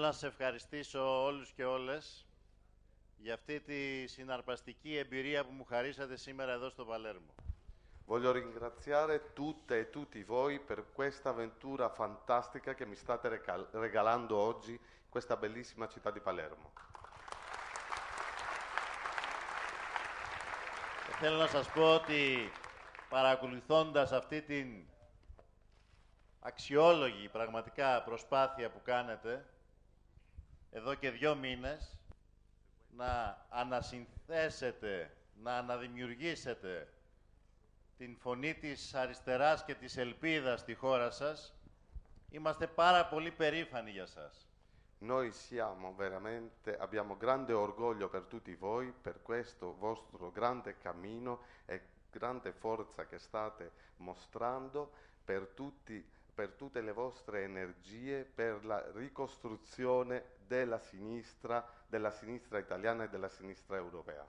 να σας ευχαριστήσω όλους και όλες για αυτή τη συναρπαστική εμπειρία που μου χαρίσατε σήμερα εδώ στο Παλέρμο. Voglio ringraziare tutte e tutti voi per questa avventura fantastica che mi state regalando oggi in questa bellissima città di Palermo. Θέλω να σας πω ότι παρακολουθώντας αυτή την αξιόλογη πραγματικά προσπάθεια που κάνετε εδώ και 2 μήνες να ανασυνθέσετε, να αναδημιουργήσετε την φωνή της αριστεράς και της ελπίδας στη χώρα σας, είμαστε πάρα πολύ περήφανοι για σας. Noi siamo veramente, abbiamo grande orgoglio per tutti voi, per questo vostro grande cammino e grande forza che state mostrando, per tutte le vostre energie, per la ricostruzione della sinistra italiana e della sinistra europea.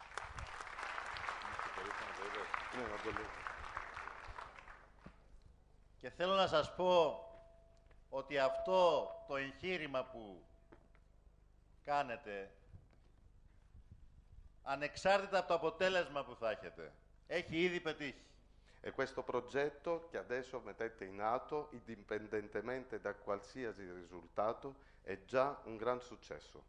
Και θέλω να σας πω ότι αυτό το εγχείρημα που κάνετε, ανεξάρτητα από το αποτέλεσμα που θα έχετε, έχει ήδη πετύχει. E questo progetto che adesso mettete in atto, indipendentemente da qualsiasi risultato, è già un gran successo.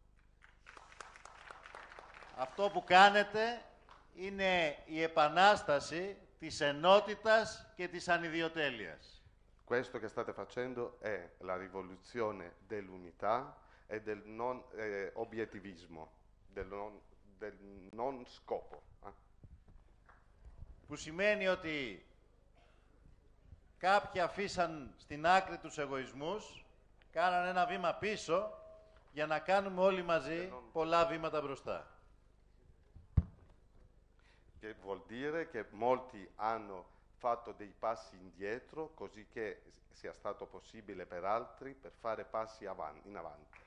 Αυτό που κάνετε είναι η επανάσταση της ενότητας και της ανιδιοτέλειας. Questo che state facendo è la rivoluzione dell'unità e del non obiettivismo, del non scopo. Που σημαίνει ότι κάποιοι αφήσαν στην άκρη τους εγωισμούς, κάνανε ένα βήμα πίσω για να κάνουμε όλοι μαζί πολλά βήματα μπροστά. Che vuol dire che molti hanno fatto dei passi indietro, così che sia stato possibile per altri per fare passi in avanti.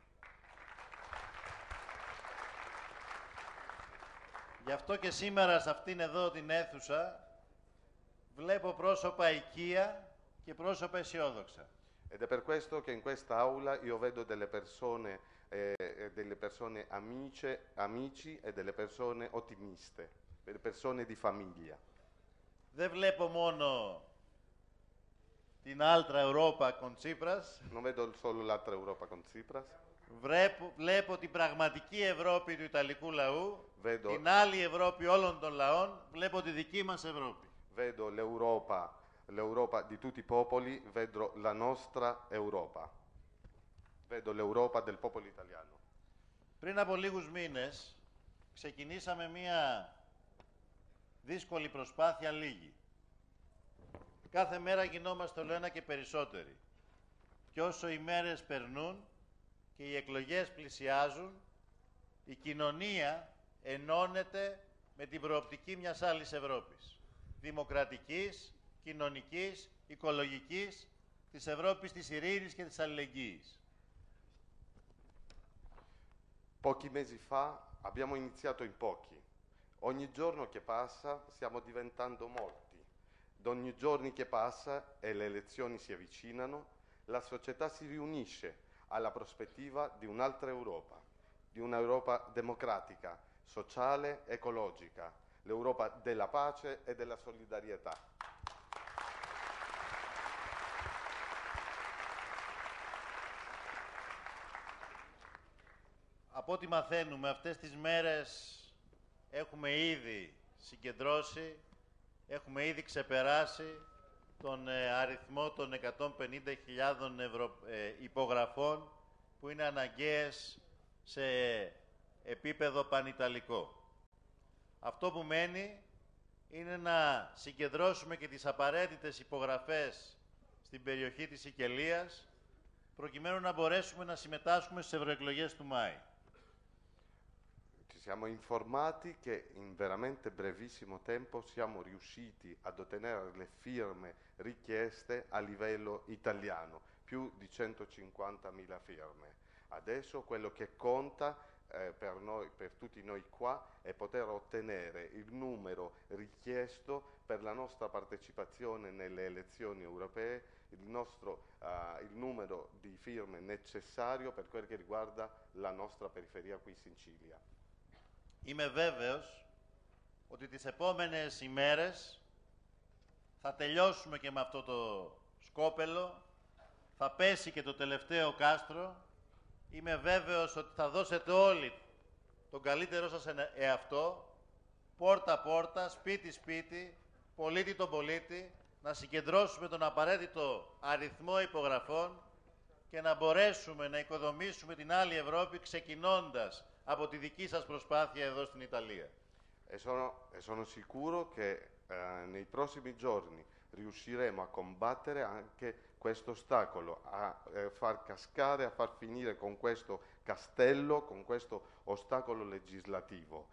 Γι' αυτό και σήμερα σε αυτήν εδώ την αίθουσα βλέπω πρόσωπα οικεία και πρόσωπα αισιόδοξα. Ed è per questo che in questa aula io vedo delle persone amici e delle persone ottimiste, delle persone di famiglia. Δεν βλέπω μόνο την Altra Europa con Tsipras. Non vedo solo l'altra Europa con Tsipras. Βλέπω την πραγματική Ευρώπη του Ιταλικού λαού, Vedo, την άλλη Ευρώπη όλων των λαών, βλέπω τη δική μας Ευρώπη. Vedo l'Europa di tutti i popoli, vedo la nostra Europa. Vedo l'Europa del popolo italiano. Πριν από λίγους μήνες ξεκινήσαμε μία δύσκολη προσπάθεια λίγη. Κάθε μέρα γινόμαστε όλο ένα και περισσότεροι. Και όσο οι μέρες περνούν και οι εκλογές πλησιάζουν, η κοινωνία ενώνεται με την προοπτική μιας άλλης Ευρώπης. Δημοκρατικής, κοινωνικής, οικολογικής, της Ευρώπης της ειρήνης και της αλληλεγγύης. Pochi mesi fa abbiamo iniziato in pochi. Ogni giorno che passa stiamo diventando molti. Ogni giorno che passa e le elezioni si avvicinano, la società si riunisce alla prospettiva di un'altra Europa, di un'Europa democratica, sociale, ecologica, l'Europa della pace e della solidarietà. Από ό,τι μαθαίνουμε, αυτές τις μέρες έχουμε ήδη συγκεντρώσει, έχουμε ήδη ξεπεράσει τον αριθμό των 150.000 υπογραφών που είναι αναγκαίες σε επίπεδο πανιταλικό. Αυτό που μένει είναι να συγκεντρώσουμε και τις απαραίτητες υπογραφές στην περιοχή της Σικελίας, προκειμένου να μπορέσουμε να συμμετάσχουμε στις ευρωεκλογές του Μάη. Ci siamo informati che in veramente brevissimo tempo siamo riusciti ad ottenere le firme richieste a livello italiano, più di 150.000 firme. Adesso quello che conta per tutti noi qua è poter ottenere il numero richiesto per la nostra partecipazione nelle elezioni europee, il numero di firme necessario per quel che riguarda la nostra περιφερεια qui in Sicilia. Είμαι βέβαιος ότι τις επόμενες ημέρες θα τελειώσουμε και με αυτό το σκόπελο, θα πέσει και το τελευταίο κάστρο. Είμαι βέβαιος ότι θα δώσετε όλοι τον καλύτερό σας εαυτό, πόρτα-πόρτα, σπίτι-σπίτι, πολίτη τον πολίτη, να συγκεντρώσουμε τον απαραίτητο αριθμό υπογραφών και να μπορέσουμε να οικοδομήσουμε την άλλη Ευρώπη ξεκινώντας από τη δική σας προσπάθεια εδώ στην Italia. E sono sicuro che nei prossimi giorni riusciremo a combattere anche questo ostacolo, a far cascare, a far finire con questo castello, con questo ostacolo legislativo.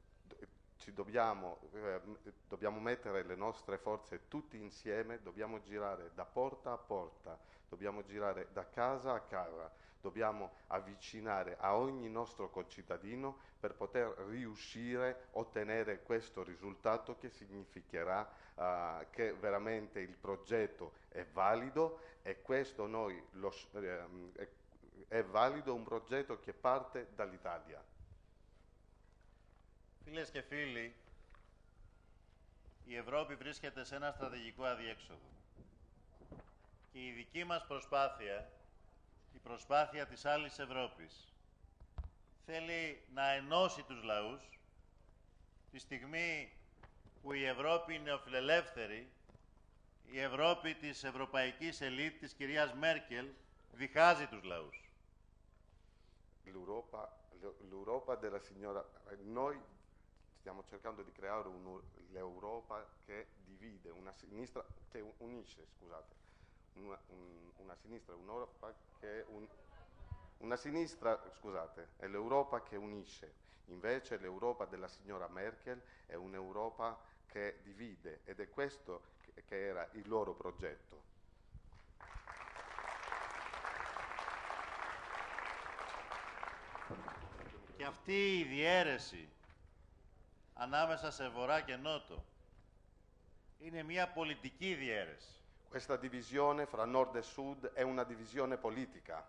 Dobbiamo mettere le nostre forze tutti insieme, dobbiamo girare da porta a porta, dobbiamo girare da casa a casa, dobbiamo avvicinare a ogni nostro concittadino per poter riuscire a ottenere questo risultato che significherà che veramente il progetto è valido e questo è valido un progetto che parte dall'Italia. Φίλες και φίλοι, η Ευρώπη βρίσκεται σε ένα στρατηγικό αδιέξοδο. Και η δική μας προσπάθεια, η προσπάθεια της άλλης Ευρώπης, θέλει να ενώσει τους λαούς τη στιγμή που η Ευρώπη είναι νεοφιλελεύθερη, η Ευρώπη της ευρωπαϊκής ελίτ, της κυρίας Μέρκελ, διχάζει τους λαούς. L'Europa della signora... Noi stiamo cercando di creare l'Europa che divide, una sinistra che unisce, scusate, una sinistra, un'Europa che una sinistra, scusate, è l'Europa che unisce. Invece l'Europa della signora Merkel è un'Europa che divide ed è questo che era il loro progetto. Και αυτή η διαίρεση ανάμεσα σε βορρά και νότο είναι μια πολιτική διαίρεση. Questa divisione fra nord e sud è una divisione politica.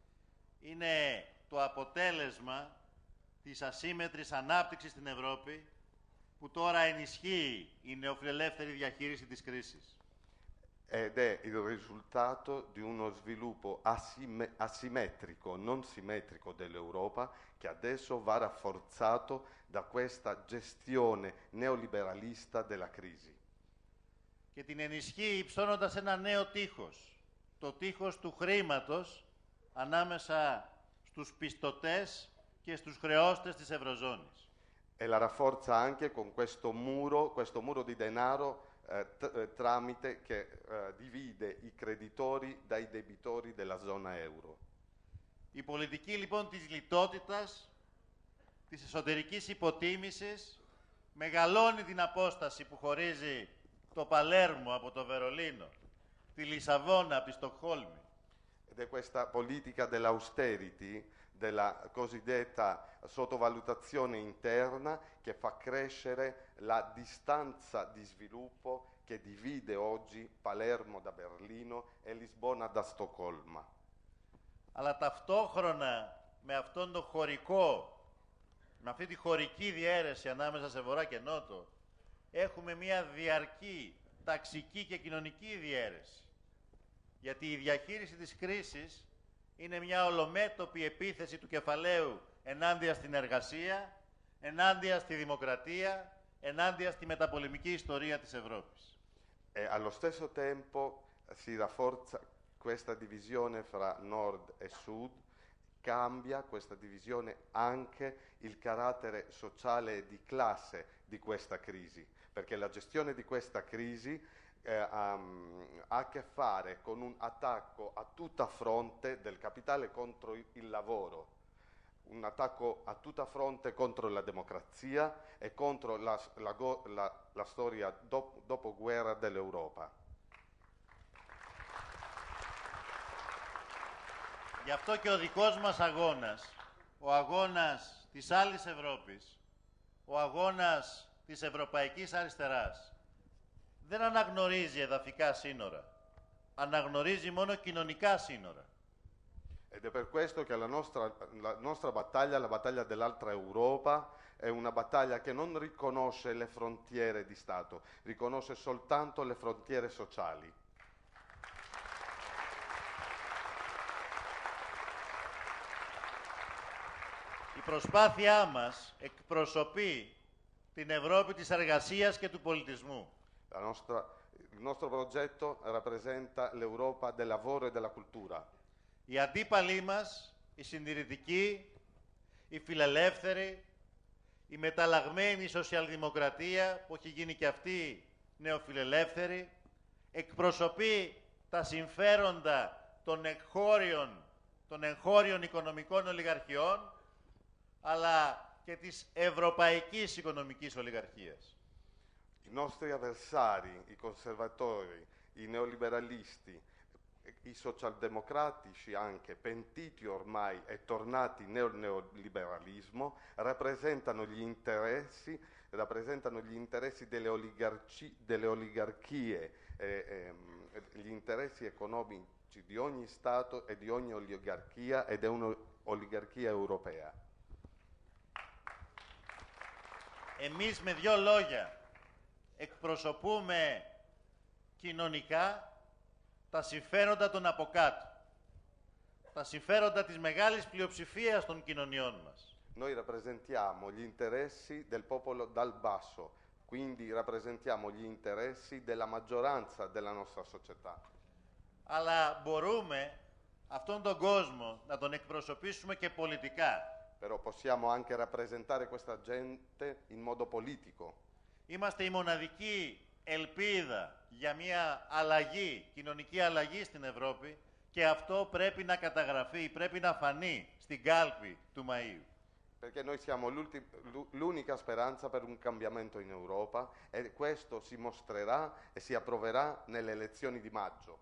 Είναι το αποτέλεσμα της ασύμμετρης ανάπτυξης στην Ευρώπη που τώρα ενισχύει η νεοφιλελεύθερη διαχείριση της κρίσης. Ed è il risultato di uno sviluppo asimmetrico, non simmetrico dell'Europa, che adesso va rafforzato da questa gestione neoliberalista della crisi. Και την ενισχύει υψώνοντας ένα νέο τείχος, το τείχος του χρήματος ανάμεσα στους πιστωτές και στους χρεώστες της Ευρωζώνης. E la rafforza anche con questo muro di denaro tramite che divide i creditori dai debitori della zona euro. Η πολιτική λοιπόν της λιτότητας, της εσωτερικής υποτίμησης, μεγαλώνει την απόσταση που χωρίζει το Παλέρμο από το Βερολίνο, τη Λισαβόνα από τη Στοκχόλμη. Ed è questa politica dell'austerity, della cosiddetta sottovalutazione interna, che fa crescere la distanza di sviluppo che divide oggi Palermo da Berlino e Lisbona da Stoccolma. Αλλά ταυτόχρονα με αυτόν τον χωρικό, με αυτή τη χωρική διαίρεση ανάμεσα σε βορρά και νότο, έχουμε μια διαρκή ταξική και κοινωνική διαίρεση. Γιατί η διαχείριση της κρίσης είναι μια ολομέτωπη επίθεση του κεφαλαίου ενάντια στην εργασία, ενάντια στη δημοκρατία, ενάντια στη μεταπολεμική ιστορία της Ευρώπης. E allo stesso tempo si rafforza questa divisione fra nord e sud, cambia questa divisione anche il carattere sociale e di classe di questa crisi, perché la gestione di questa crisi ha a che fare con un attacco a tutta fronte del capitale contro il lavoro, un attacco a tutta fronte contro la democrazia e contro la storia dopoguerra dell'Europa. Γι' αυτό και ο δικός μας αγώνας, ο αγώνας της άλλης Ευρώπης, ο αγώνας της ευρωπαϊκής αριστεράς, δεν αναγνωρίζει εδαφικά σύνορα. Αναγνωρίζει μόνο κοινωνικά σύνορα. Ed è per questo che la nostra battaglia, la battaglia dell'altra Europa, è una battaglia che non riconosce le frontiere di Stato, riconosce soltanto le frontiere sociali. Η προσπάθειά μας εκπροσωπεί την Ευρώπη της εργασίας και του πολιτισμού. Il nostro progetto rappresenta l'Europa del lavoro e della cultura. Οι αντίπαλοι μας, οι συντηρητικοί, οι φιλελεύθεροι, η μεταλλαγμένη σοσιαλδημοκρατία που έχει γίνει και αυτή νεοφιλελεύθερη, εκπροσωπεί τα συμφέροντα των εγχώριων οικονομικών ολιγαρχιών, αλλά και της ευρωπαϊκής οικονομικής ολιγαρχίας. I nostri avversari, i conservatori, i neoliberalisti, i socialdemocratici anche, pentiti ormai e tornati nel neoliberalismo, rappresentano gli interessi delle oligarchie, gli interessi economici di ogni Stato e di ogni oligarchia, ed è un'oligarchia europea. Εμείς με δύο λόγια εκπροσωπούμε κοινωνικά τα συμφέροντα των από κάτω, τα συμφέροντα της μεγάλης πλειοψηφίας των κοινωνιών μας. Noi rappresentiamo gli interessi del popolo dal basso, quindi rappresentiamo gli interessi della maggioranza della nostra società. Αλλά μπορούμε αυτόν τον κόσμο να τον εκπροσωπήσουμε και πολιτικά. Però possiamo anche rappresentare questa gente in modo politico. Είμαστε η μοναδική ελπίδα για μια αλλαγή, κοινωνική αλλαγή στην Ευρώπη, και αυτό πρέπει να καταγραφεί, πρέπει να φανεί στην κάλπη του Μαΐου. Perché noi siamo l'unica speranza per un cambiamento in Europa e questo si mostrerà e si approverà nelle elezioni di maggio.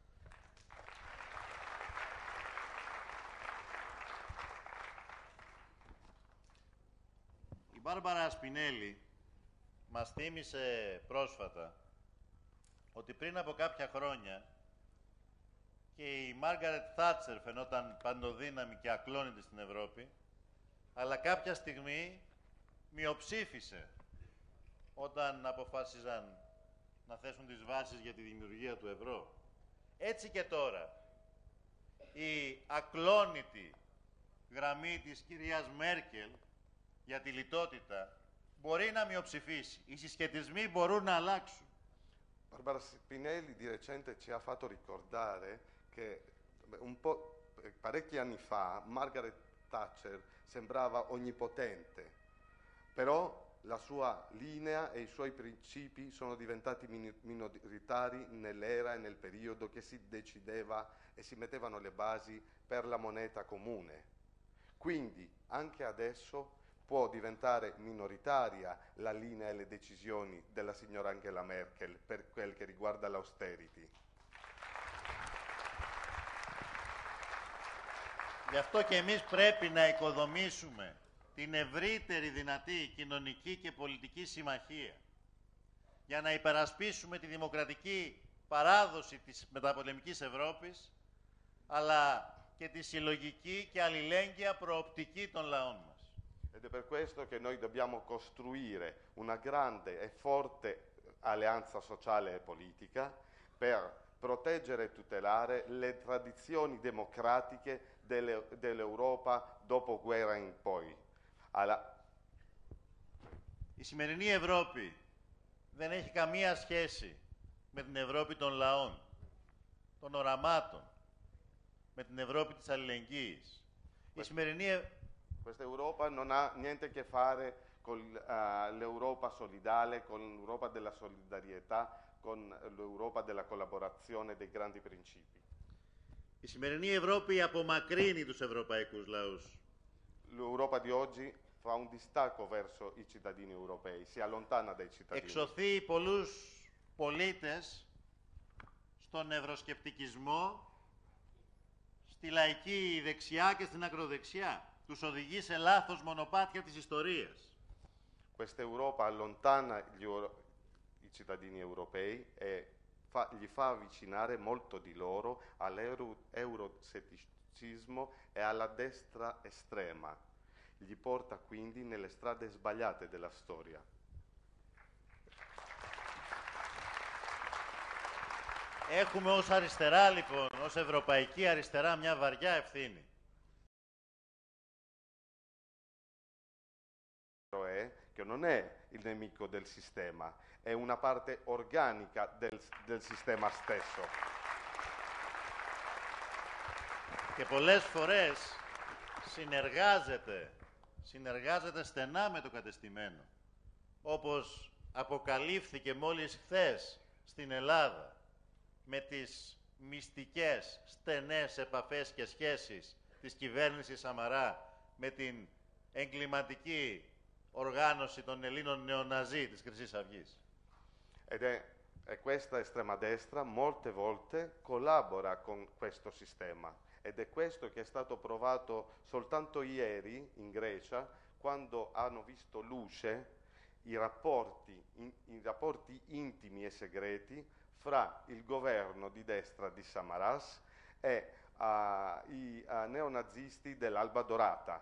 Η Μπάρμπαρα Σπινέλη μας θύμισε πρόσφατα ότι πριν από κάποια χρόνια και η Μάργαρετ Θάτσερ φαινόταν παντοδύναμη και ακλόνητη στην Ευρώπη, αλλά κάποια στιγμή μειοψήφισε όταν αποφάσιζαν να θέσουν τις βάσεις για τη δημιουργία του ευρώ. Έτσι και τώρα, η ακλόνητη γραμμή της κυρίας Μέρκελ για τη λιτότητα μπορεί να μειοψηφίσει. Οι συσχετισμοί μπορούν να αλλάξουν. Barbara Spinelli di recente ci ha fatto ricordare che parecchi anni fa Margaret Thatcher sembrava onnipotente, però la sua linea e i suoi principi sono diventati minoritari nell'era e nel periodo che si decideva e si mettevano le basi per la moneta comune. Quindi anche adesso può diventare minoritaria la linea e le decisioni della signora Angela Merkel per quel che riguarda l'austerity. Γι' αυτό και εμείς πρέπει να οικοδομήσουμε την ευρύτερη δυνατή κοινωνική και πολιτική συμμαχία για να υπερασπίσουμε τη δημοκρατική παράδοση της μεταπολεμικής Ευρώπης, αλλά και τη συλλογική και αλληλέγγυα προοπτική των λαών μας. Ed è per questo che noi dobbiamo costruire una grande e forte alleanza sociale e politica per proteggere e tutelare le tradizioni democratiche dell'Europa dopo guerra in poi. Η σημερινή Ευρώπη δεν έχει καμία σχέση με την Ευρώπη των λαών, των οραμάτων, με την Ευρώπη της αλληλεγγύης. Η σημερινή Questa Europa non ha niente a che fare con l'Europa solidale, con l'Europa della solidarietà, con l'Europa della collaborazione dei grandi principi. Η σημερινή Ευρώπη απομακρύνει τους ευρωπαϊκούς λαούς. L'Europa di oggi fa un distacco verso i cittadini europei, si allontana dai cittadini. Εξωθεί πολλούς πολίτες στον ευρωσκεπτικισμό, στη λαϊκή δεξιά και στην ακροδεξιά. τους οδηγεί σε λάθος μονοπάτια της ιστορίας. Questa Europa allontana i cittadini europei e li fa avvicinare molto di loro all'euroscetticismo e alla destra estrema. Li porta quindi nelle strade sbagliate della storia. Έχουμε ως αριστερά, λοιπόν, ως ευρωπαϊκή αριστερά, μια βαριά ευθύνη. Che non è il nemico del sistema, è una parte organica del sistema stesso. Και πολλές φορές συνεργάζεται στενά με το κατεστημένο. Όπως αποκαλύφθηκε μόλις χθες στην Ελλάδα, με τις μυστικές στενές επαφές και σχέσεις της κυβέρνησης Σαμαρά με την εγκληματική οργάνωση των Ελλήνων νεοναζί της Χρυσής Αυγής. E questa estrema destra molte volte collabora con questo sistema ed è questo che è stato provato soltanto ieri in Grecia, quando hanno visto luce i rapporti intimi e segreti fra il governo di destra di Samaras e i neonazisti dell'Alba Dorata.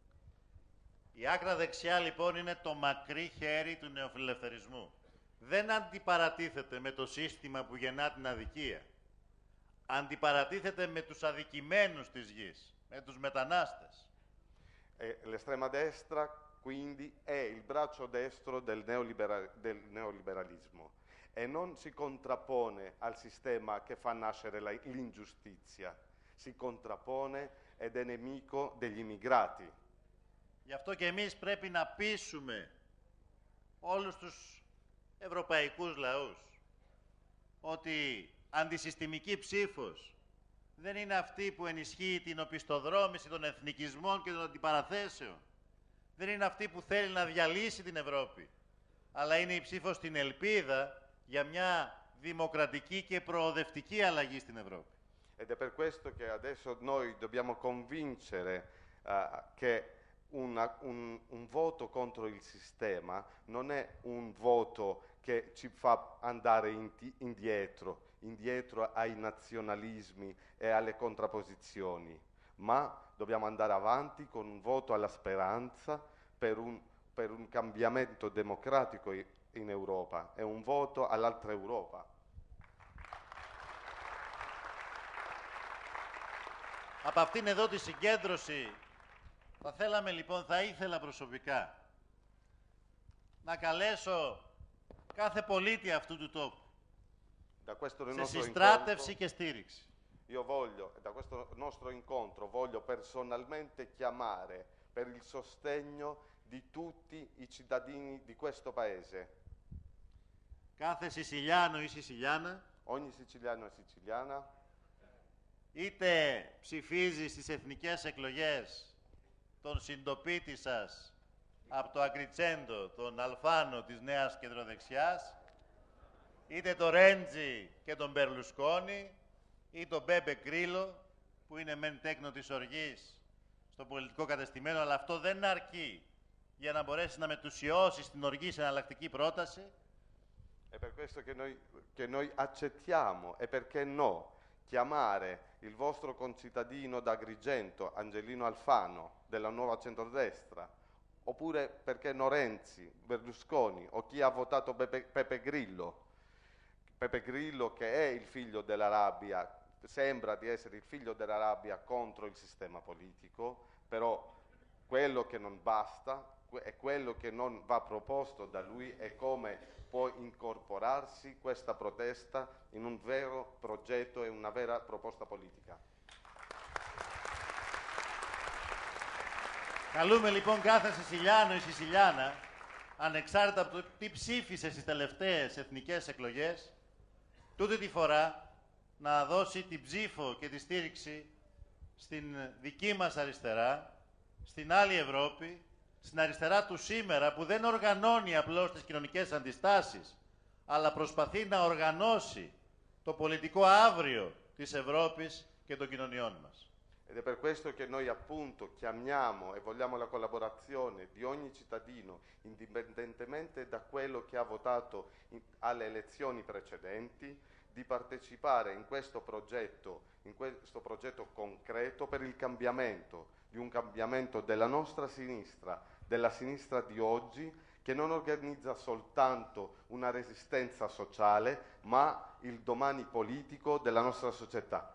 Η άκρα δεξιά, λοιπόν, είναι το μακρύ χέρι του νεοφιλελευθερισμού. Δεν αντιπαρατίθεται με το σύστημα που γεννά την αδικία. Αντιπαρατίθεται με τους αδικημένους της γης, με τους μετανάστες. L'estrema destra, quindi, è il braccio destro del neoliberalismo e non si contrappone al sistema che fa nascere l'ingiustizia, si contrappone ed è nemico degli immigrati. Γι' αυτό και εμείς πρέπει να πείσουμε όλους τους ευρωπαϊκούς λαούς ότι αντισυστημική ψήφος δεν είναι αυτή που ενισχύει την οπισθοδρόμηση των εθνικισμών και των αντιπαραθέσεων. Δεν είναι αυτή που θέλει να διαλύσει την Ευρώπη, αλλά είναι η ψήφος στην ελπίδα για μια δημοκρατική και προοδευτική αλλαγή στην Ευρώπη. Ed è per questo che adesso noi dobbiamo convincere che un voto contro il sistema non è un voto che ci fa andare indietro ai nazionalismi e alle contrapposizioni, ma dobbiamo andare avanti con un voto alla speranza per un cambiamento democratico in Europa, è un voto all'altra Europa. Από αυτήν εδώ τη συγκέντρωση θα ήθελα προσωπικά να καλέσω κάθε πολίτη αυτού του τόπου σε συστράτευση και στήριξη. Da questo nostro incontro voglio personalmente chiamare per il sostegno di tutti i cittadini di questo paese. Κάθε Σισιλιάνο ή Σισιλιάνα, Ogni siciliano e siciliana, είτε ψηφίζει στις εθνικές εκλογές τον συντοπίτη σας από το Αγκριτσέντο, τον Αλφάνο της Νέας Κεντροδεξιάς, είτε το Ρέντζι και τον Μπερλουσκόνη, ή τον Μπέμπε Γκρίλο, που είναι μεν τέκνο της οργής στο πολιτικό κατεστημένο, αλλά αυτό δεν αρκεί για να μπορέσει να μετουσιώσει την οργή σε εναλλακτική πρόταση. È per questo che noi accettiamo, e perché no, chiamare il vostro concittadino d'Agrigento, Angelino Alfano, della Nuova Centrodestra, oppure perché no Renzi, Berlusconi, o chi ha votato Pepe Grillo. Pepe Grillo che è il figlio della rabbia, sembra di essere il figlio della rabbia contro il sistema politico, però quello che non basta e quello che non va proposto da lui è come può incorporarsi questa protesta in un vero progetto e una vera proposta politica. Καλούμε λοιπόν κάθε Σισιλιάνο ή Σισιλιάνα, ανεξάρτητα από το τι ψήφισε στις τελευταίες εθνικές εκλογές, τούτη τη φορά να δώσει την ψήφο και τη στήριξη στην δική μας αριστερά, στην άλλη Ευρώπη, στην αριστερά του σήμερα, που δεν οργανώνει απλώς τις κοινωνικές αντιστάσεις, αλλά προσπαθεί να οργανώσει το πολιτικό αύριο της Ευρώπης και των κοινωνιών μας. Ed è per questo che noi appunto chiamiamo e vogliamo la collaborazione di ogni cittadino, indipendentemente da quello che ha votato alle elezioni precedenti, di partecipare in questo progetto concreto per il cambiamento, di un cambiamento della nostra sinistra, della sinistra di oggi, che non organizza soltanto una resistenza sociale, ma il domani politico della nostra società.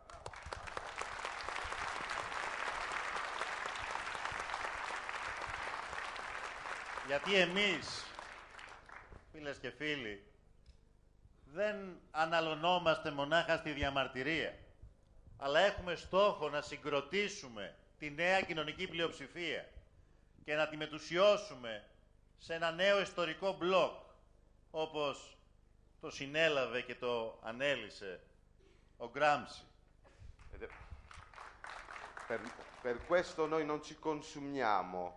Γιατί εμείς, φίλες και φίλοι, δεν αναλωνόμαστε μονάχα στη διαμαρτυρία, αλλά έχουμε στόχο να συγκροτήσουμε τη νέα κοινωνική πλειοψηφία και να τη μετουσιώσουμε σε ένα νέο ιστορικό μπλοκ, όπως το συνέλαβε και το ανέλησε ο Γκράμψι. Per questo noi non ci consumiamo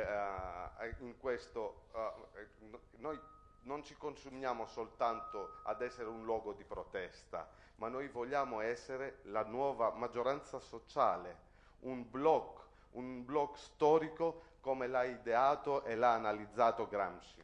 noi non ci consumiamo soltanto ad essere un luogo di protesta, ma noi vogliamo essere la nuova maggioranza sociale, un blocco storico come l'ha ideato e l'ha analizzato Gramsci.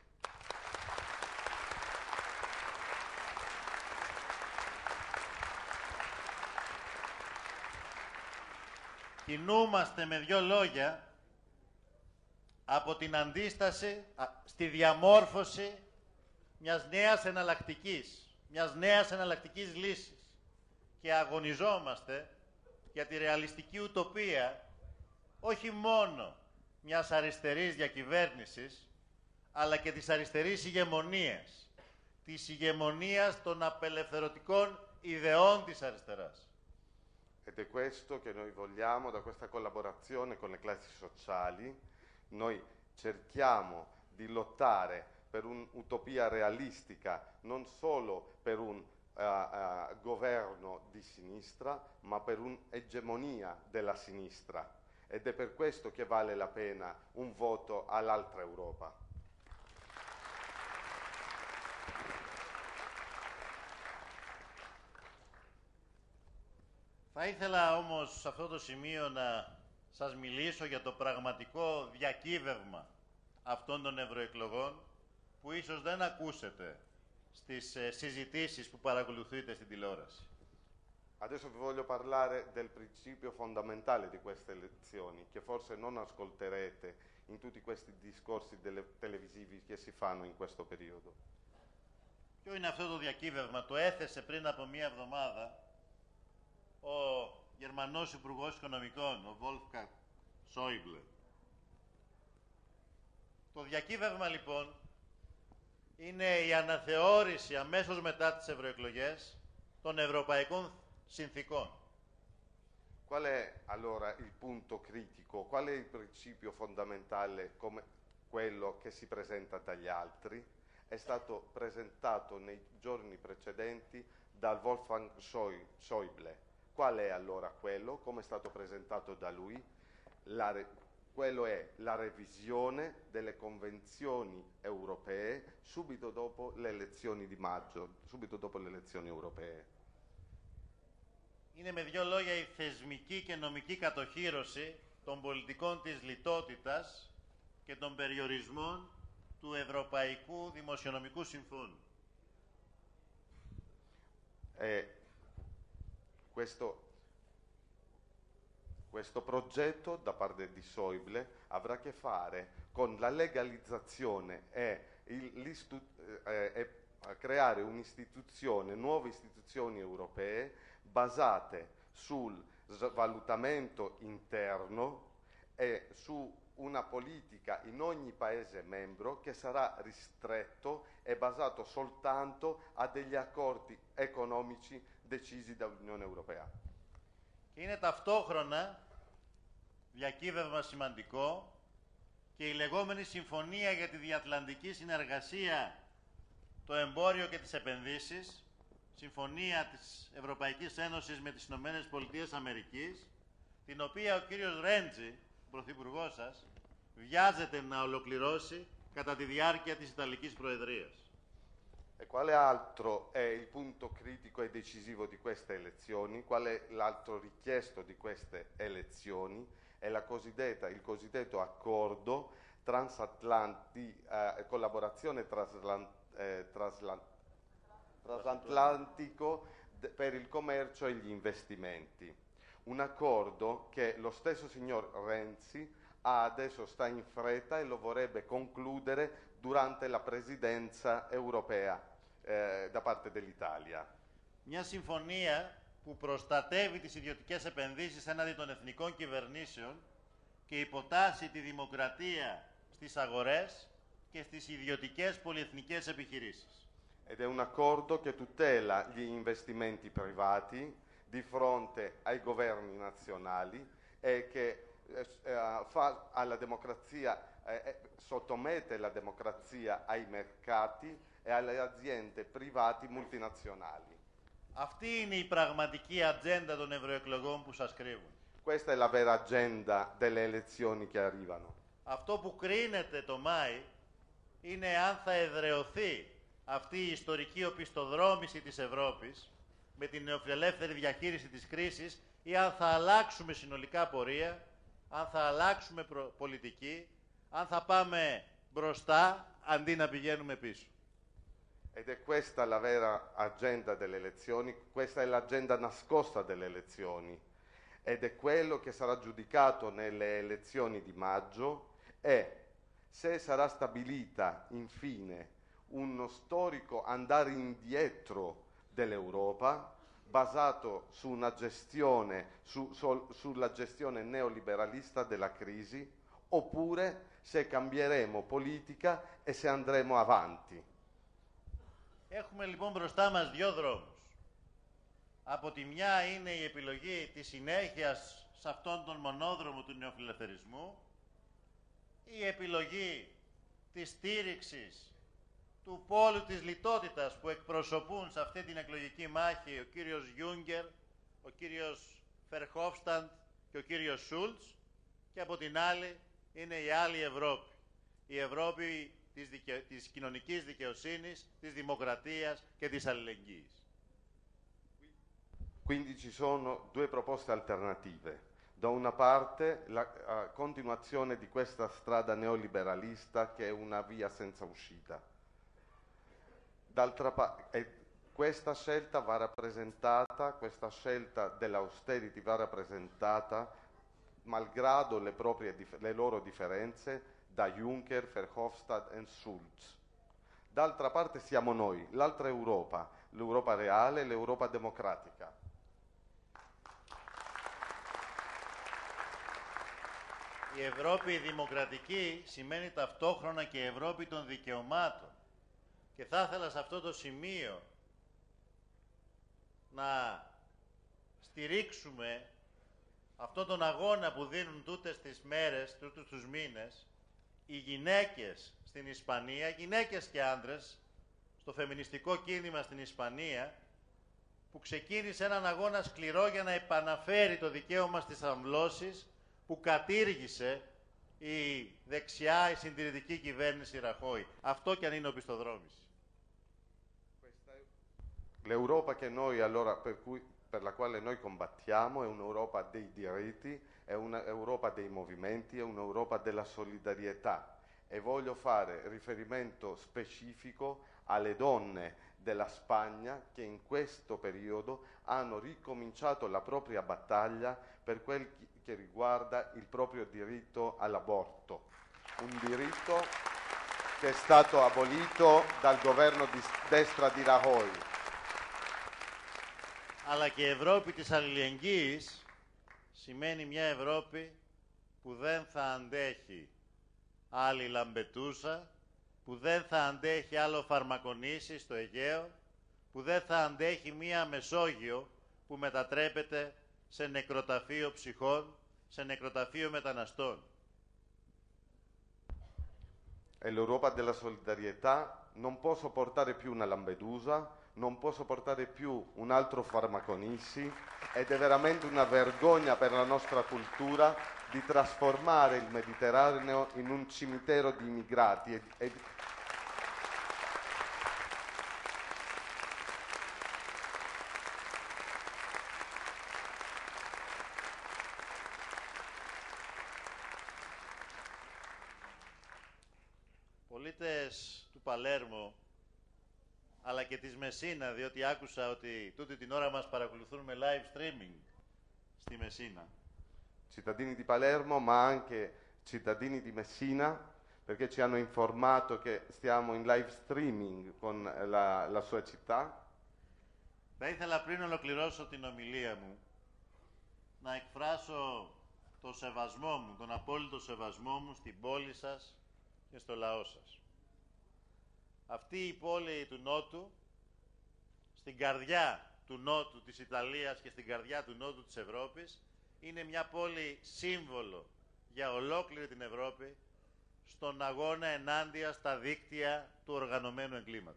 Κινούμαστε με δύο λόγια από την αντίσταση στη διαμόρφωση μιας νέας εναλλακτικής λύσης και αγωνιζόμαστε για τη ρεαλιστική ουτοπία όχι μόνο μιας αριστερής διακυβέρνησης, αλλά και της αριστερής ηγεμονίας, της ηγεμονίας των απελευθερωτικών ιδεών της αριστεράς. Ed è questo che noi vogliamo da questa collaborazione con le classi sociali. Noi cerchiamo di lottare per un'utopia realistica, non solo per un governo di sinistra, ma per un'egemonia della sinistra. Ed è per questo che vale la pena un voto all'altra Europa. Θα ήθελα όμως σε αυτό το σημείο να σας μιλήσω για το πραγματικό διακύβευμα αυτών των ευρωεκλογών που ίσως δεν ακούσετε στις συζητήσεις που παρακολουθείτε στην τηλεόραση. Adesso vi voglio parlare del principio fondamentale di queste elezioni, che forse non ascolterete in tutti questi discorsi televisivi che si fanno in questo periodo. Ποιο είναι αυτό το διακύβευμα? Το έθεσε πριν από μία εβδομάδα ο Γερμανός Υπουργός Οικονομικών, ο Wolfgang Schäuble. Το διακύβευμα λοιπόν είναι η αναθεώρηση αμέσως μετά τις ευρωεκλογές των ευρωπαϊκών συνθήκων. Qual è allora il punto critico? Qual è il principio fondamentale come quello che si presenta dagli altri? È stato presentato nei giorni precedenti dal Wolfgang Schäuble. Qual è allora quello? Come è stato presentato da lui? Quello è la revisione delle convenzioni europee subito dopo le elezioni di maggio, subito dopo le elezioni europee. Είναι με δύο λόγια η θεσμική και νομική κατοχύρωση των πολιτικών της λιτότητας και των περιορισμών του Ευρωπαϊκού Δημοσιονομικού Συμφώνου. Questo progetto da parte di Schäuble avrà a che fare con la legalizzazione e creare un'istituzione, nuove istituzioni europee basate sul valutamento interno e su una politica in ogni Paese membro che sarà ristretto e basato soltanto a degli accordi economici decisi dall'Unione Europea. Είναι ταυτόχρονα διακύβευμα σημαντικό και η λεγόμενη Συμφωνία για τη Διατλαντική Συνεργασία, το εμπόριο και τις επενδύσεις, Συμφωνία της Ευρωπαϊκής Ένωσης με τις Ηνωμένες Πολιτείες Αμερικής, την οποία ο κύριος Ρέντζι, πρωθυπουργός σας, βιάζεται να ολοκληρώσει κατά τη διάρκεια της Ιταλικής Προεδρίας. E quale altro è il punto critico e decisivo di queste elezioni? Qual è l'altro richiesto di queste elezioni? È il cosiddetto accordo collaborazione transatlantico per il commercio e gli investimenti. Un accordo che lo stesso signor Renzi adesso sta in fretta e lo vorrebbe concludere durante la presidenza europea da parte dell'Italia. Μια συμφωνία που προστατεύει τις ιδιωτικές επενδύσεις έναντι των εθνικών κυβερνήσεων και υποτάσσει τη δημοκρατία στις αγορές και στις ιδιωτικές πολυεθνικές επιχειρήσεις. Ed è un accordo che tutela gli investimenti privati di fronte ai governi nazionali e che fa alla democrazia, sottomette la democrazia ai mercati e alle aziende private multinazionali. Αυτή είναι η πραγματική ατζέντα των ευρωεκλογών που σας κρύβουν. Questa è la vera agenda delle elezioni che arrivano. Αυτό που κρίνεται το Μάη είναι αν θα εδραιωθεί αυτή η ιστορική οπισθοδρόμηση της Ευρώπης με την νεοφιλελεύθερη διαχείριση της κρίσης ή αν θα αλλάξουμε συνολικά πορεία, αν θα αλλάξουμε πολιτική, αν θα πάμε μπροστά αντί να πηγαίνουμε πίσω. Ed è questa la vera agenda delle elezioni, questa è l'agenda nascosta delle elezioni ed è quello che sarà giudicato nelle elezioni di maggio e se sarà stabilita infine uno storico andare indietro dell'Europa basato su una gestione, sulla gestione neoliberalista della crisi, oppure se cambieremo politica e se andremo avanti. Έχουμε λοιπόν μπροστά μας δύο δρόμους. Από τη μια είναι η επιλογή της συνέχειας σε αυτόν τον μονόδρομο του νεοφιλελευθερισμού, η επιλογή της στήριξης του πόλου της λιτότητας που εκπροσωπούν σε αυτή την εκλογική μάχη ο κύριος Γιούγκερ, ο κύριος Φερχόφσταντ και ο κύριος Σούλτς, και από την άλλη είναι η άλλη Ευρώπη. Η Ευρώπη της κοινωνικής δικαιοσύνης, της δημοκρατίας και της αλληλεγγύης. Quindi ci sono due proposte alternative. Da una parte la continuazione di questa strada neoliberalista che è una via senza uscita. D'altra parte, questa scelta va rappresentata, questa scelta dell'austerity va rappresentata, malgrado le loro differenze, da Juncker, Verhofstadt e Schulz. D'altra parte siamo noi, l'altra Europa, l'Europa reale, l'Europa democratica. Η Ευρώπη δημοκρατική σημαίνει ταυτόχρονα και η Ευρώπη των δικαιωμάτων. Και θα ήθελα σε αυτό το σημείο να στηρίξουμε αυτόν τον αγώνα που δίνουν τούτες τις μέρες, τούτους τους μήνες, οι γυναίκες στην Ισπανία, γυναίκες και άντρες, στο φεμινιστικό κίνημα στην Ισπανία, που ξεκίνησε έναν αγώνα σκληρό για να επαναφέρει το δικαίωμα στις αμβλώσεις που κατήργησε η δεξιά, η συντηρητική κυβέρνηση Ραχώη. Αυτό κι αν είναι οπισθοδρόμηση. L'Europa che noi allora, per la quale noi combattiamo è un'Europa dei diritti, è un'Europa dei movimenti, è un'Europa della solidarietà e voglio fare riferimento specifico alle donne della Spagna che in questo periodo hanno ricominciato la propria battaglia per quel che riguarda il proprio diritto all'aborto, un diritto che è stato abolito dal governo di destra di Rajoy. Αλλά και η Ευρώπη της αλληλεγγύης σημαίνει μια Ευρώπη που δεν θα αντέχει άλλη Λαμπετούσα, που δεν θα αντέχει άλλο Φαρμακονήσι στο Αιγαίο, που δεν θα αντέχει μια Μεσόγειο που μετατρέπεται σε νεκροταφείο ψυχών, σε νεκροταφείο μεταναστών. E l'Europa della solidarietà non può sopportare più una Lampedusa, non può sopportare più un altro Farmaconissi ed è veramente una vergogna per la nostra cultura di trasformare il Mediterraneo in un cimitero di immigrati πολίτες του Παλέρμο, αλλά και της Μεσίνα, διότι άκουσα ότι τούτη την ώρα μας παρακολουθούν με live streaming στη Μεσίνα. Cittadini di Palermo, ma anche cittadini di Messina, perché ci hanno informato che stiamo in live streaming con la sua città. Θα ήθελα πριν ολοκληρώσω την ομιλία μου να εκφράσω το σεβασμό μου, τον απόλυτο σεβασμό μου στην πόλη σας και στο λαό σας. Αυτή η πόλη του Νότου, στην καρδιά του Νότου της Ιταλίας και στην καρδιά του Νότου της Ευρώπης, είναι μια πόλη σύμβολο για ολόκληρη την Ευρώπη στον αγώνα ενάντια στα δίκτυα του οργανωμένου εγκλήματος.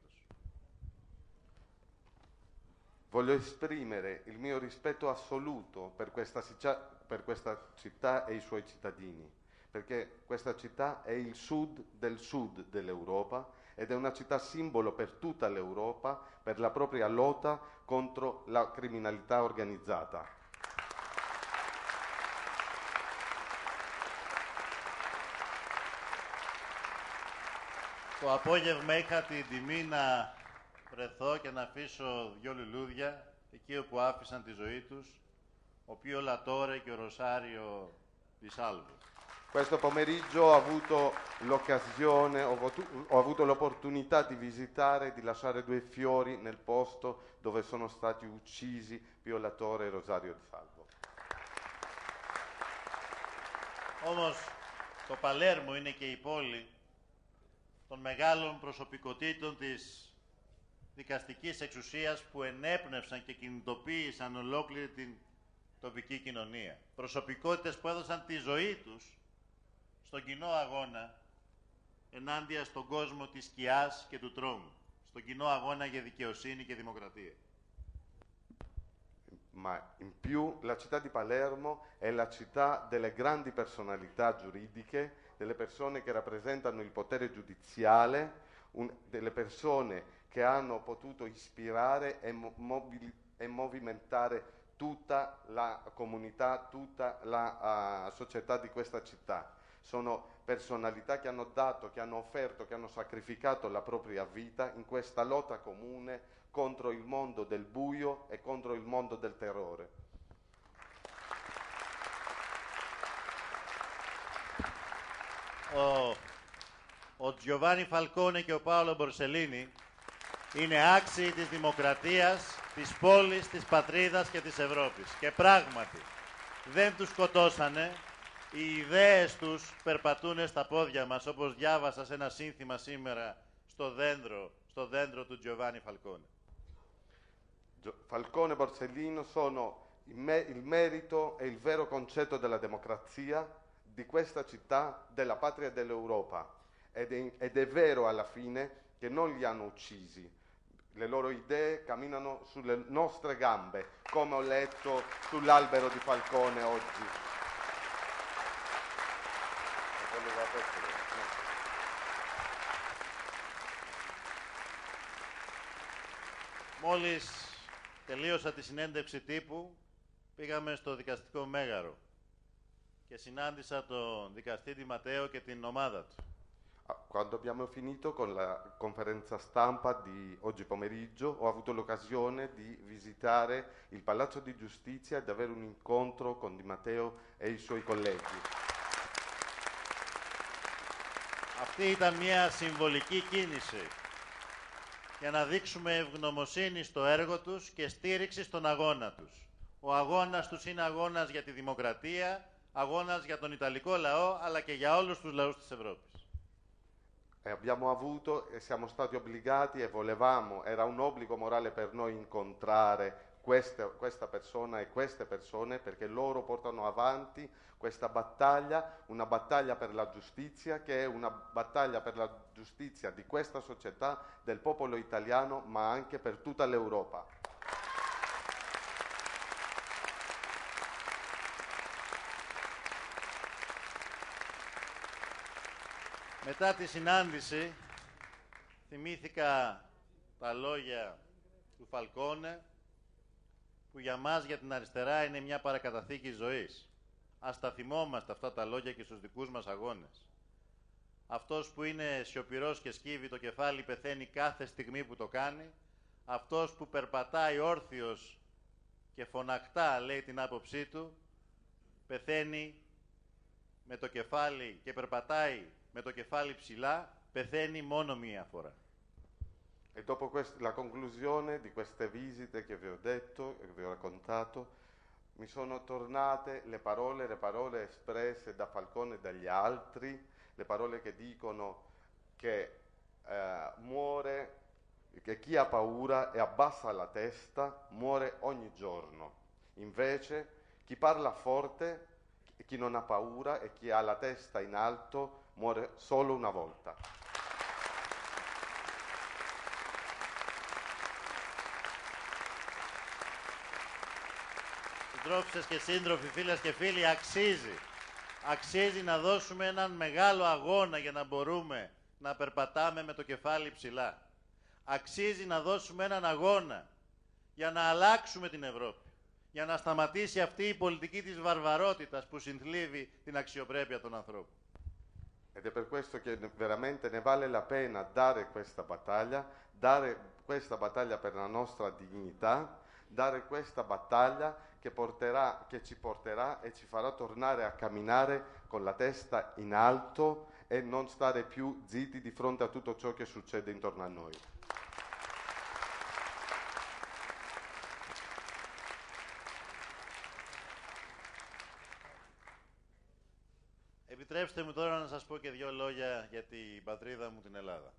Voglio esprimere il mio rispetto assoluto per questa città e i suoi cittadini, perché questa città è il sud del sud dell'Europa ed è una città simbolo per tutta l'Europa per la propria lotta contro la criminalità organizzata. Το απόγευμα είχα την τιμή να βρεθώ και να αφήσω δυο λουλούδια εκεί όπου άφησαν τη ζωή τους ο Pio La Torre και ο Rosario Di Salvo. Questo pomeriggio ho avuto l'occasione, ho avuto l'opportunità di visitare, di lasciare due fiori nel posto dove sono stati uccisi Pio La Torre e Rosario Di Salvo. Όμως το Παλέρμο είναι και η πόλη των μεγάλων προσωπικότητων της δικαστικής εξουσίας που ενέπνευσαν και κινητοποίησαν ολόκληρη την τοπική κοινωνία. Προσωπικότητες που έδωσαν τη ζωή τους στον κοινό αγώνα ενάντια στον κόσμο της σκιάς και του τρόμου, στον κοινό αγώνα για δικαιοσύνη και δημοκρατία. Ma in più la città di Palermo è la città delle grandi personalità giuridiche, delle persone che rappresentano il potere giudiziale, delle persone che hanno potuto ispirare e movimentare tutta la comunità, tutta la società di questa città. Sono personalità che hanno dato, che hanno offerto, che hanno sacrificato la propria vita in questa lotta comune contro il mondo del buio e contro il mondo del terrore. Ο Τζιοβάνι Φαλκόνε και ο Πάολο Μπορσελίνι είναι άξιοι της δημοκρατίας, της πόλης, της πατρίδας και της Ευρώπης. Και πράγματι δεν τους σκοτώσανε, οι ιδέες τους περπατούν στα πόδια μας, όπως διάβασα σε ένα σύνθημα σήμερα στο δέντρο του Τζιοβάνι Φαλκόνε. Falcone e Borsellino sono il merito e il vero concetto della democrazia di questa città, della patria dell'Europa. Ed è vero alla fine che non li hanno uccisi. Le loro idee camminano sulle nostre gambe, come ho letto sull'albero di Falcone oggi. Μόλις τελείωσα τη συνέντευξη τύπου, πήγαμε στο δικαστικό μέγαρο και συνάντησα τον δικαστή Di Matteo και την ομάδα του. Quando abbiamo finito con la conferenza stampa di oggi pomeriggio, ho avuto l'occasione di visitare il Palazzo di Giustizia e di avere un incontro con Di Matteo e i suoi colleghi. Αυτή ήταν μια συμβολική κίνηση για να δείξουμε ευγνωμοσύνη στο έργο τους και στήριξη στον αγώνα τους. Ο αγώνας τους είναι αγώνας για τη δημοκρατία, αγώνας για τον Ιταλικό λαό, αλλά και για όλους τους λαούς της Ευρώπης. Abbiamo avuto e siamo stati obbligati e volevamo, era un obbligo morale per noi incontrare questa persona e queste persone perché loro portano avanti questa battaglia, una battaglia per la giustizia che è una battaglia per la giustizia di questa società, del popolo italiano, ma anche per tutta l'Europa. Μετά τη συνάντηση θυμήθηκα τα λόγια του Φαλκόνε που για μας, για την αριστερά, είναι μια παρακαταθήκη ζωής. Ας τα θυμόμαστε αυτά τα λόγια και στους δικούς μας αγώνες. Αυτός που είναι σιωπηρός και σκύβει το κεφάλι πεθαίνει κάθε στιγμή που το κάνει. Αυτός που περπατάει όρθιος και φωναχτά λέει την άποψή του, πεθαίνει με το κεφάλι και περπατάει με το κεφάλι ψηλά, πεθαίνει μόνο μία φορά. E dopo la conclusione di queste visite che vi ho detto, che vi ho raccontato, mi sono tornate le parole espresse da Falcone e dagli altri, le parole che dicono che muore, che chi ha paura e abbassa la testa muore ogni giorno. Invece chi parla forte, chi non ha paura e chi ha la testa in alto muore solo una volta. Συντρόφισσες και σύντροφοι, φίλες και φίλοι, αξίζει να δώσουμε έναν μεγάλο αγώνα για να μπορούμε να περπατάμε με το κεφάλι ψηλά. Αξίζει να δώσουμε έναν αγώνα για να αλλάξουμε την Ευρώπη, για να σταματήσει αυτή η πολιτική της βαρβαρότητας που συνθλίβει την αξιοπρέπεια των ανθρώπων. Ed è per questo che veramente ne vale la pena dare questa battaglia per la nostra dignità, dare questa battaglia che ci porterà e ci farà tornare a camminare con la testa in alto e non stare più zitti di fronte a tutto ciò che succede intorno a noi. Επιτρέψτε μου τώρα να σας πω και δύο λόγια για την πατρίδα μου, την Ελλάδα.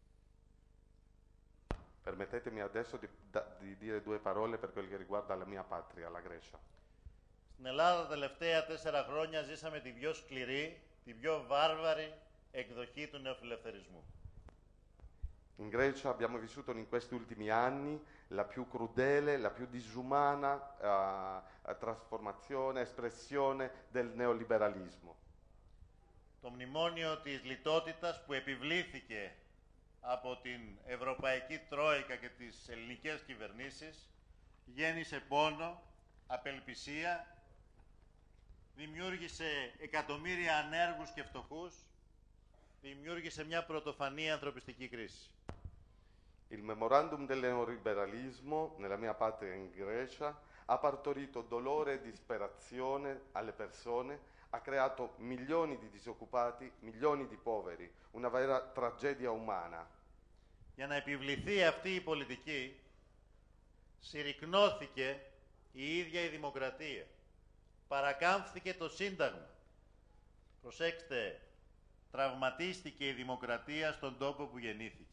Permettetemi adesso di dire due parole per quel che riguarda la mia patria, la Grecia. Στην Ελλάδα τα τελευταία 4 χρόνια ζήσαμε την πιο σκληρή, την πιο βάρβαρη εκδοχή του νεοφιλελευθερισμού. In Grecia abbiamo vissuto in questi ultimi anni la più crudele, la più disumana trasformazione, espressione del neoliberalismo. Το μνημόνιο της λιτότητας που επιβλήθηκε από την Ευρωπαϊκή Τρόικα και τις ελληνικές κυβερνήσεις γέννησε πόνο, απελπισία, δημιούργησε εκατομμύρια ανέργους και φτωχούς, δημιούργησε μια πρωτοφανή ανθρωπιστική κρίση. Il memorandum del neoliberalismo nella mia patria in Grecia ha partorito dolore e disperazione alle persone, ha creato milioni di disoccupati, milioni di poveri, una vera tragedia umana. Για να επιβληθεί αυτή η πολιτική, συρρικνώθηκε η ίδια η δημοκρατία. Παρακάμφθηκε το Σύνταγμα. Προσέξτε, τραυματίστηκε η δημοκρατία στον τόπο που γεννήθηκε.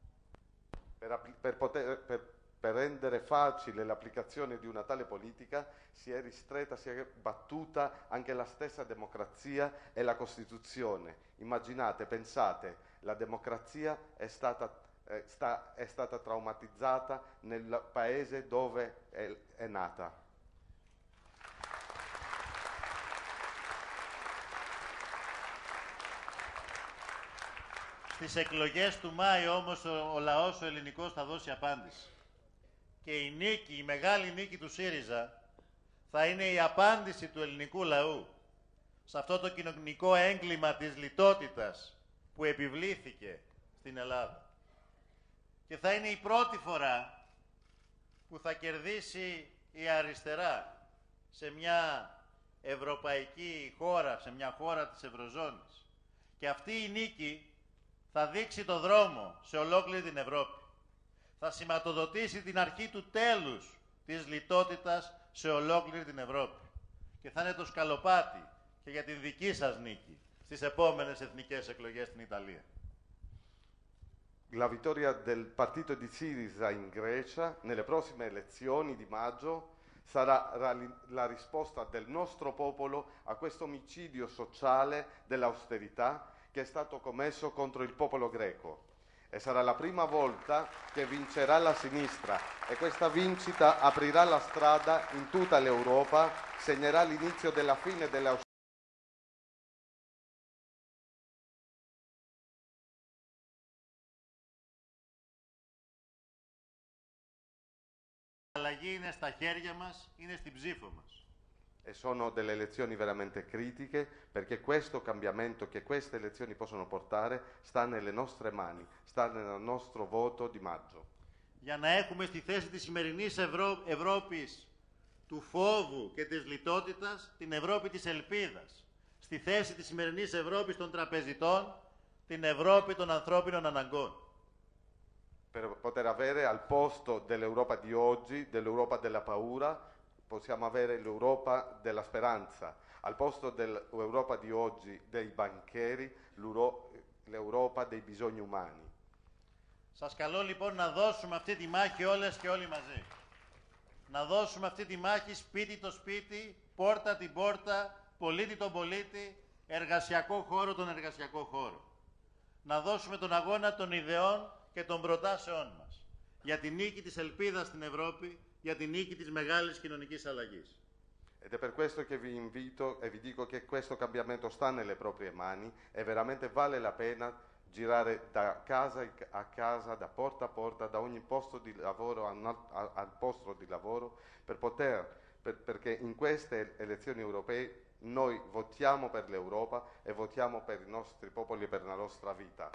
Per rendere facile l'applicazione di una tale politica si è ristretta, si è battuta anche la stessa democrazia e la Costituzione. Immaginate, pensate, la democrazia è stata traumatizzata nel paese dove è nata. Στις εκλογές του Μάη όμως ο λαός ο ελληνικός θα δώσει απάντηση. Και η νίκη, η μεγάλη νίκη του ΣΥΡΙΖΑ θα είναι η απάντηση του ελληνικού λαού σε αυτό το κοινωνικό έγκλημα της λιτότητας που επιβλήθηκε στην Ελλάδα. Και θα είναι η πρώτη φορά που θα κερδίσει η αριστερά σε μια ευρωπαϊκή χώρα, σε μια χώρα της Ευρωζώνης. Και αυτή η νίκη θα δείξει το δρόμο σε ολόκληρη την Ευρώπη. Θα σηματοδοτήσει την αρχή του τέλους της λιτότητας σε ολόκληρη την Ευρώπη. Και θα είναι το σκαλοπάτι και για την δική σας νίκη στις επόμενες εθνικές εκλογές στην Ιταλία. La vittoria del partito di Syriza in Grecia nelle prossime elezioni di maggio sarà la risposta del nostro popolo a questo omicidio sociale dell'austerità che è stato commesso contro il popolo greco. E sarà la prima volta che vincerà la sinistra e questa vincita aprirà la strada in tutta l'Europa, segnerà l'inizio della fine dell'austerità. Η αλλαγή είναι στα χέρια μας, είναι στην ψήφο μας. E sono delle elezioni veramente critiche, perché questo cambiamento che queste elezioni possono portare sta nelle nostre mani, sta nel nostro voto di maggio. Για να έχουμε στη θέση της σημερινής Ευρώπης του φόβου και της λιτότητας την Ευρώπη της ελπίδας. Στη θέση της σημερινής Ευρώπης των τραπεζιτών την Ευρώπη των ανθρώπινων αναγκών. Per poter avere al posto dell'Europa di oggi, dell'Europa della paura, possiamo avere l'Europa della speranza. Al posto dell'Europa di oggi dei banchieri, l'Europa dei bisogni umani. Σας καλώ λοιπόν να δώσουμε αυτή τη μάχη όλες και όλοι μαζί. Να δώσουμε αυτή τη μάχη σπίτι το σπίτι, πόρτα την πόρτα, πολίτη τον πολίτη, εργασιακό χώρο τον εργασιακό χώρο. Να δώσουμε τον αγώνα των ιδεών και των προτάσεών μας. Για την νίκη της ελπίδας στην Ευρώπη, για την νίκη της μεγάλης κοινωνικής αλλαγής. Ed è per questo che vi invito e vi dico che questo cambiamento sta nelle proprie mani e veramente vale la pena girare da casa a casa, da porta a porta, da ogni posto di lavoro al posto di lavoro, perché in queste elezioni europee noi votiamo per l'Europa e votiamo per i nostri popoli e per la nostra vita.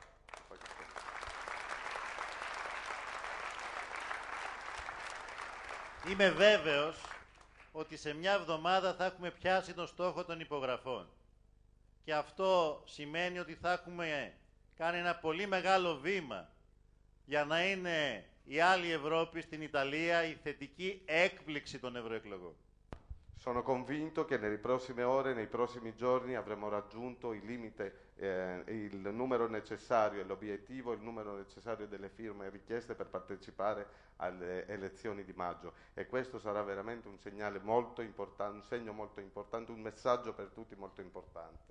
Είμαι βέβαιος ότι σε μια εβδομάδα θα έχουμε πιάσει τον στόχο των υπογραφών. Και αυτό σημαίνει ότι θα έχουμε κάνει ένα πολύ μεγάλο βήμα για να είναι η άλλη Ευρώπη στην Ιταλία η θετική έκπληξη των ευρωεκλογών. Sono convinto che nelle prossime ore, nei prossimi giorni avremo raggiunto il limite, il numero necessario e l'obiettivo, il numero necessario delle firme richieste per partecipare alle elezioni di maggio. E questo sarà veramente un segnale molto importante, un segno molto importante, un messaggio per tutti molto importante.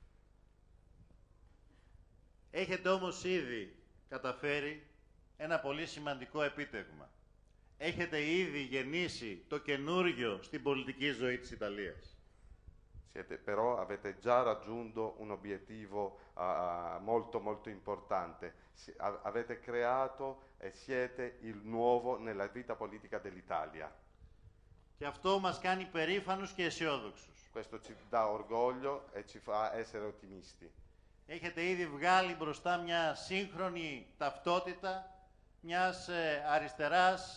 Έχετε όμως ήδη καταφέρει ένα πολύ σημαντικό επίτευγμα. Έχετε ήδη γεννήσει το καινούργιο στην πολιτική ζωή της Ιταλίας. Però avete già raggiunto un obiettivo molto molto importante. Avete creato e siete il nuovo nella vita politica dell'Italia. Και αυτό μας κάνει περήφανους και αισιόδοξους. Questo ci dà orgoglio e ci fa essere ottimisti. Έχετε ήδη βγάλει μπροστά μια σύγχρονη ταυτότητα μιας αριστεράς,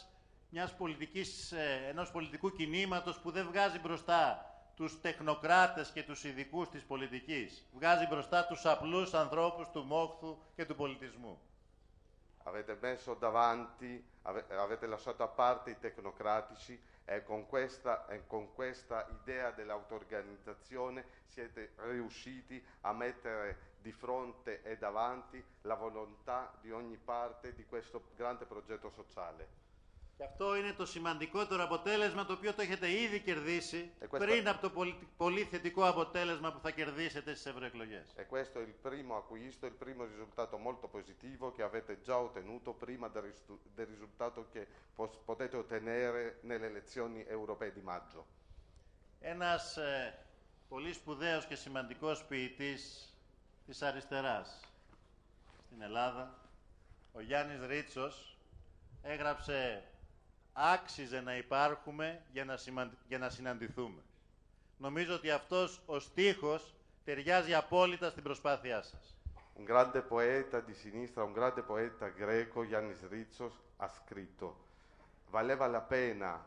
ενός πολιτικού κινήματος που δεν βγάζει μπροστά τους τεχνοκράτες και τους ειδικούς της πολιτικής. Βγάζει μπροστά τους απλούς ανθρώπους του μόχθου και του πολιτισμού. Avete messo davanti, avete lasciato a parte i tecnocratici e con questa idea dell'auto-organizzazione siete riusciti a mettere di fronte e davanti la volontà di ogni parte di questo grande progetto sociale. Και αυτό είναι το σημαντικότερο αποτέλεσμα το οποίο το έχετε ήδη κερδίσει πριν από το πολύ θετικό αποτέλεσμα που θα κερδίσετε στις ευρωεκλογές. E questo è il primo acquisto, il primo risultato molto positivo che avete già ottenuto prima del risultato che potete ottenere nelle elezioni europee di maggio. Ένας πολύ σπουδαίος και σημαντικός ποιητής της αριστεράς στην Ελλάδα, ο Γιάννης Ρίτσος, έγραψε «Άξιζε να υπάρχουμε για να συναντηθούμε». Νομίζω ότι αυτός ο στίχος ταιριάζει απόλυτα στην προσπάθειά σας. Un grande poeta di sinistra, un grande poeta greco, Yannis Ritsos, ha scritto «Valeva la pena...»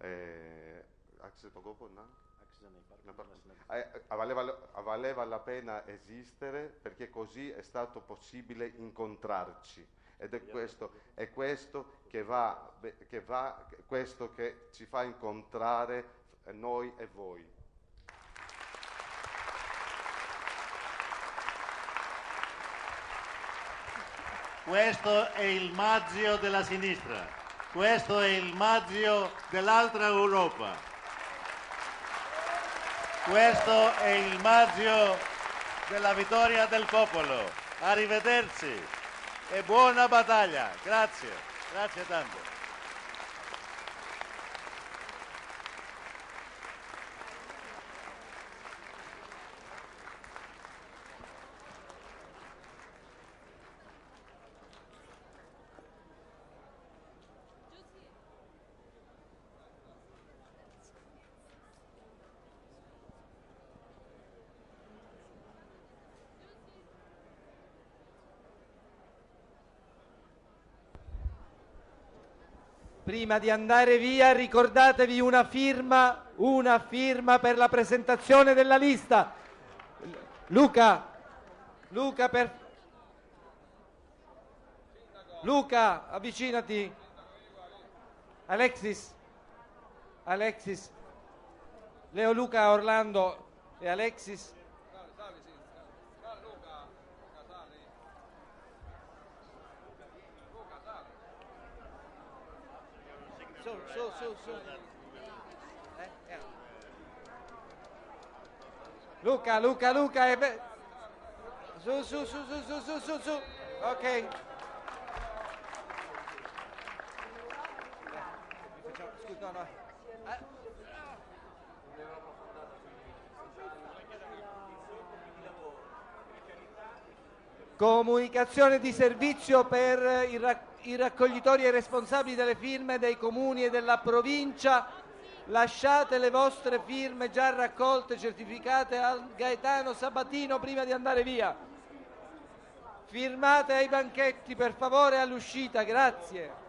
valeva la pena esistere perché così è stato possibile incontrarci. Ed è questo che ci fa incontrare noi e voi. Questo è il maggio della sinistra. Questo è il maggio dell'altra Europa. Questo è il maggio della vittoria del popolo. Arrivederci e buona battaglia. Grazie, grazie tanto. Prima di andare via ricordatevi una firma per la presentazione della lista. Luca, avvicinati. Alexis, Leo, Luca, Orlando e Alexis. Su. Luca, su. Ok. Scusa, no. Comunicazione di servizio per i raccoglitori e i responsabili delle firme dei comuni e della provincia. Lasciate le vostre firme già raccolte, certificate al Gaetano Sabatino prima di andare via. Firmate ai banchetti, per favore, all'uscita, grazie.